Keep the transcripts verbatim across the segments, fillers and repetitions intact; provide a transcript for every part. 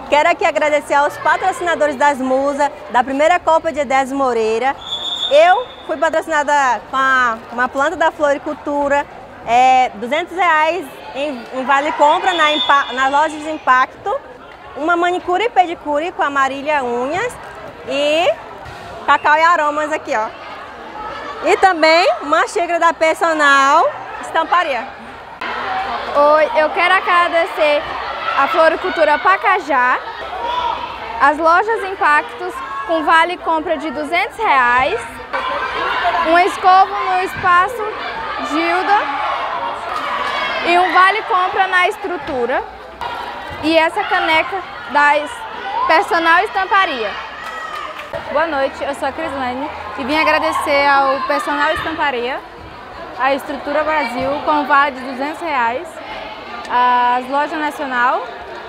Quero aqui agradecer aos patrocinadores das musas, da primeira Copa de Edésio Moreira. Eu fui patrocinada com a, uma planta da floricultura, é, duzentos reais em, em vale compra na, na loja de Impacto, uma manicure e pedicure com a Marília Unhas e Cacau e Aromas aqui, ó. E também uma xícara da Personal Estamparia. Oi, eu quero agradecer a Floricultura Pacajá, as lojas Impactos com vale compra de duzentos reais, um escovo no Espaço Gilda e um vale compra na Estrutura e essa caneca da Personal Estamparia. Boa noite, eu sou a Crislane e vim agradecer ao Personal Estamparia, a Estrutura Brasil com vale de duzentos reais, as lojas Nacional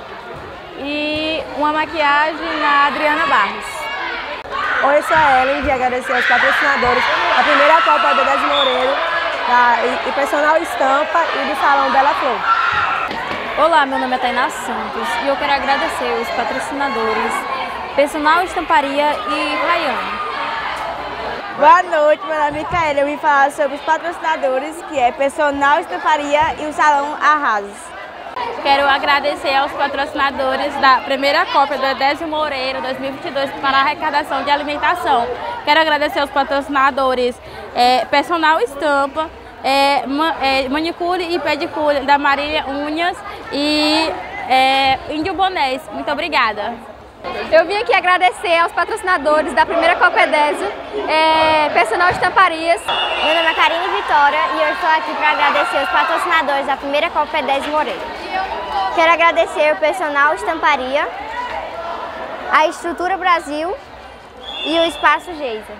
e uma maquiagem na Adriana Barros. Oi, eu sou a Ellen, vim agradecer aos patrocinadores da primeira Copa do Edésio Moreira, da e Personal Estampa e do Salão Bela Flor. Olá, meu nome é Tainá Santos e eu quero agradecer os patrocinadores Personal Estamparia e Rayane. Boa noite, meu nome é Micaela. Eu vim falar sobre os patrocinadores, que é Personal Estamparia e o Salão Arrasos. Quero agradecer aos patrocinadores da primeira Copa do Edésio Moreira dois mil e vinte e dois para a arrecadação de alimentação. Quero agradecer aos patrocinadores é, Personal Estampa, é, ma, é, manicure e pedicure da Marília Unhas e é, Índio Bonés. Muito obrigada. Eu vim aqui agradecer aos patrocinadores da primeira Copa Edésio, é, Personal Estamparias. Meu nome é Karine Vitória e eu estou aqui para agradecer os patrocinadores da primeira Copa Edésio Moreira. Quero agradecer o Personal Estamparia, a Estrutura Brasil e o Espaço Geisa.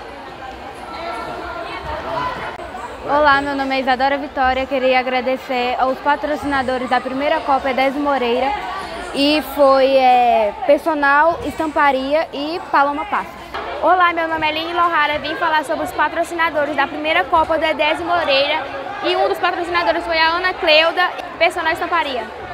Olá, meu nome é Isadora Vitória. Queria agradecer aos patrocinadores da primeira Copa Edésio Moreira e foi é, Personal Estamparia e Paloma Passos. Olá, meu nome é Lini Lohara, vim falar sobre os patrocinadores da primeira Copa do Edésio Moreira e um dos patrocinadores foi a Ana Cleuda, Personal Estamparia.